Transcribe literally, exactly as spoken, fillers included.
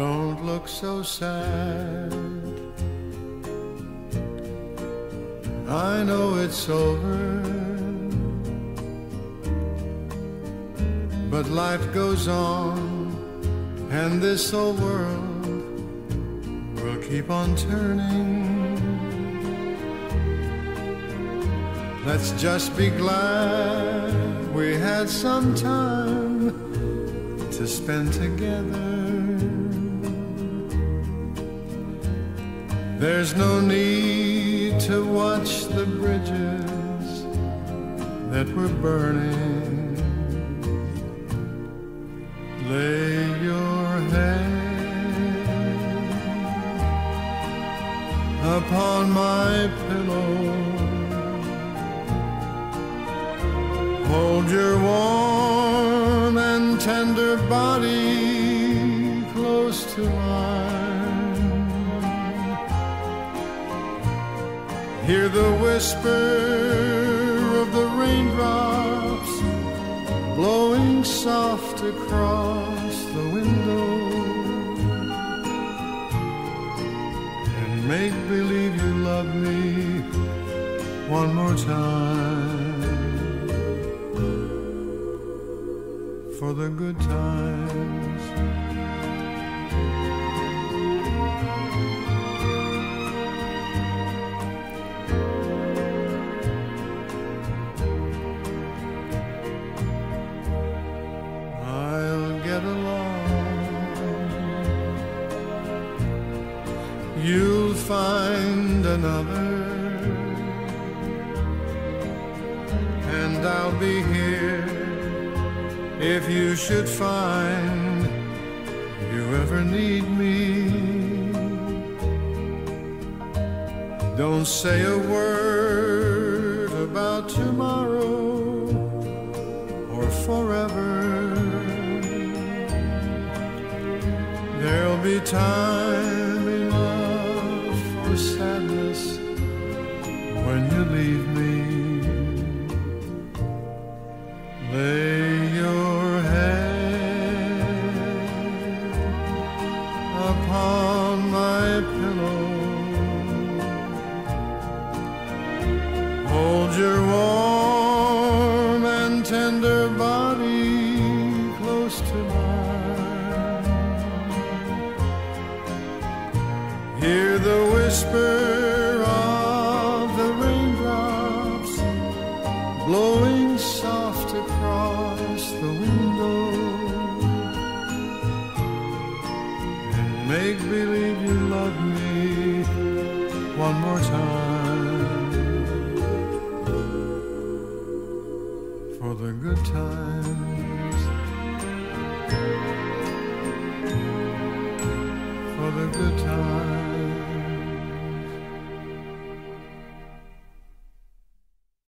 Don't look so sad. I know it's over, but life goes on, and this old world will keep on turning. Let's just be glad we had some time to spend together. There's no need to watch the bridges that were burning. Lay your head upon my pillow. Hold your warm and tender body close to mine. Hear the whisper of the raindrops blowing soft across the window, and make believe you love me one more time, for the good times. I'll get along. You'll find another, and I'll be here if you should find you ever need me. Don't say a word about tomorrow or forever. There'll be time enough for sadness when you leave me. Lay your head upon my pillow. Hold your warm and tender body close to mine. Hear the whisper of the raindrops blowing soft across the window, and make believe you love me one more time.